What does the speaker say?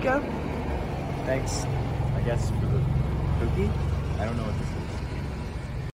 go? Thanks, I guess, for the cookie? I don't know what this is.